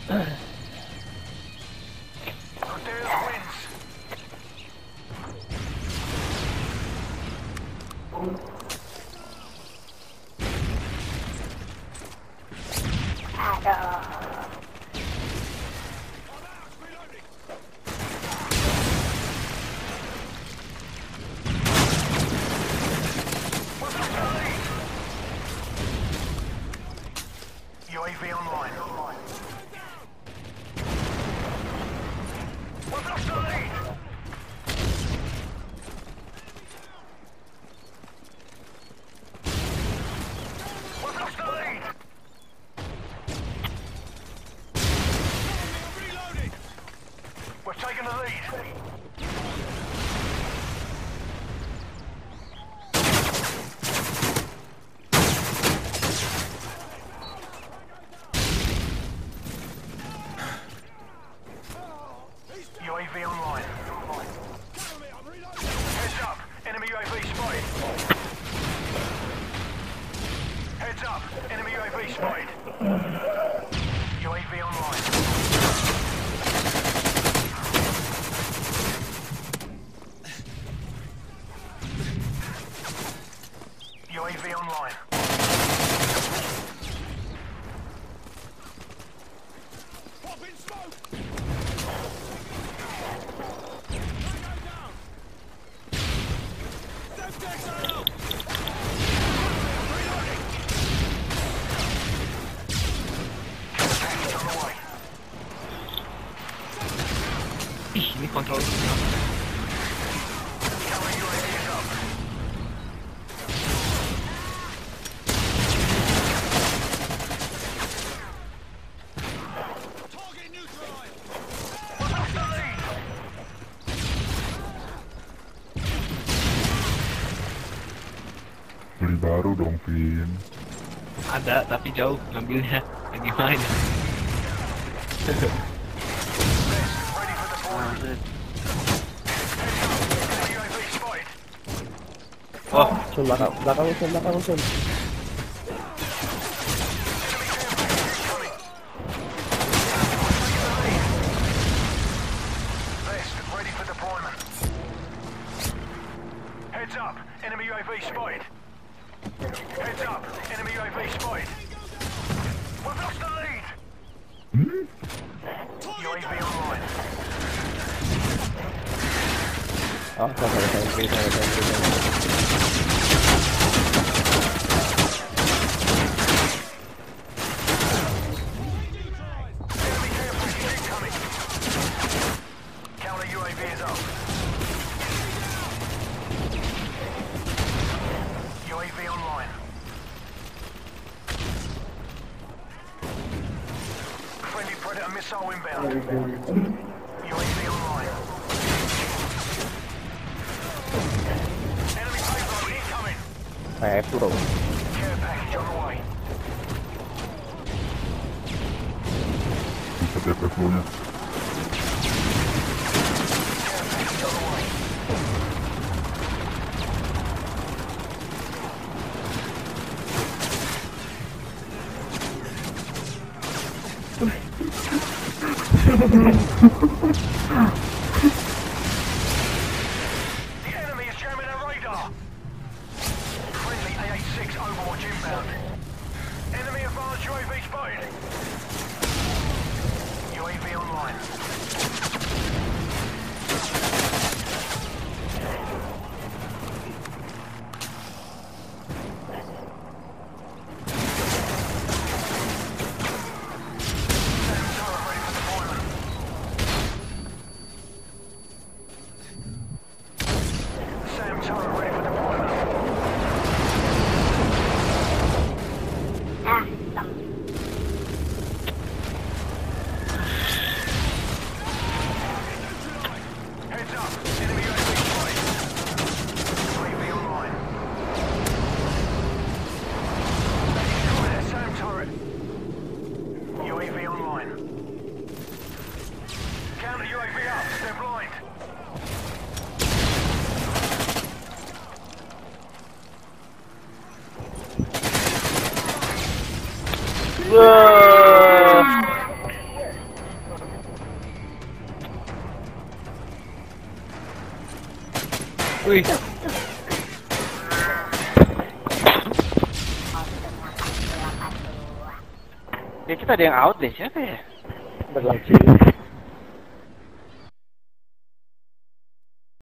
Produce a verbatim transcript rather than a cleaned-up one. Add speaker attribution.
Speaker 1: U A V online. We've lost the lead. We've lost the lead. We've taken the lead. U A V online. Heads up, enemy U A V spotted. Heads up, enemy U A V spotted. U A V online. U A V online. Popping smoke!
Speaker 2: Ih, ini kontrol kenapa?
Speaker 3: Beli baru dong, Vin.
Speaker 2: Ada, tapi jauh ngambilnya. Lagi main.
Speaker 4: Oh, Sun, belakang, belakang Sun, belakang Sun.
Speaker 1: Ready for deployment. Heads up, enemy U A V spotted. Heads up, enemy U A V spotted. We've lost the lead. U A V online.
Speaker 4: Oh, sorry, sorry, sorry, sorry, sorry, sorry.
Speaker 1: Counter U A V is up. U A V online. Friendly Predator missile inbound. U A V online. Enemy payload incoming.
Speaker 4: Kayak pro.
Speaker 1: Care package on the way.
Speaker 3: Bisa D P flow-nya.
Speaker 1: The enemy is jamming our radar. Friendly A eight six Overwatch inbound. Enemy advanced U A V spotted. U A V online. Sam turret ready for deployment. Heads up, enemy U A V spotted. U A V online. Got that Sam turret. U A V online. Counter U A V up, they're blind.
Speaker 2: Wih.
Speaker 5: Ya kita ada yang out deh, siapa ya?
Speaker 4: Berlagi.